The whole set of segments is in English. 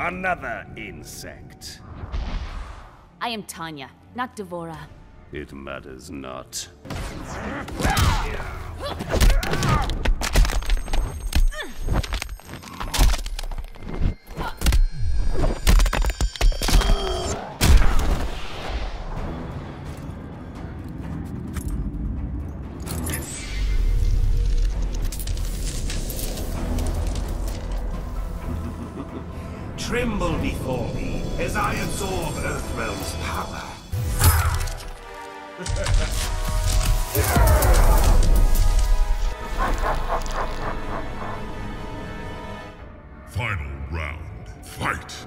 Another insect. I am Tanya, not Devora. It matters not. Tremble before me as I absorb Earthrealm's power. Final round, fight!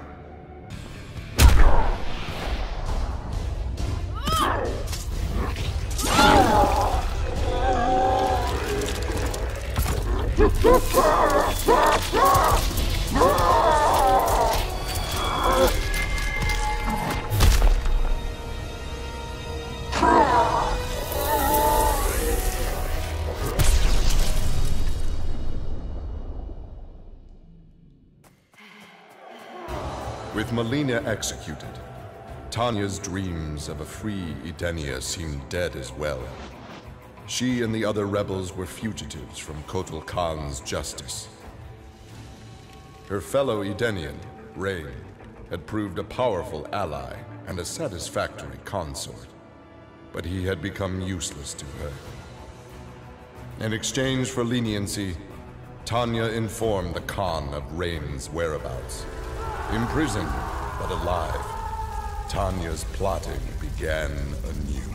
With Melina executed, Tanya's dreams of a free Edenia seemed dead as well. She and the other rebels were fugitives from Kotal Khan's justice. Her fellow Edenian, Rain, had proved a powerful ally and a satisfactory consort, but he had become useless to her. In exchange for leniency, Tanya informed the Khan of Rain's whereabouts. Imprisoned, but alive, Tanya's plotting began anew.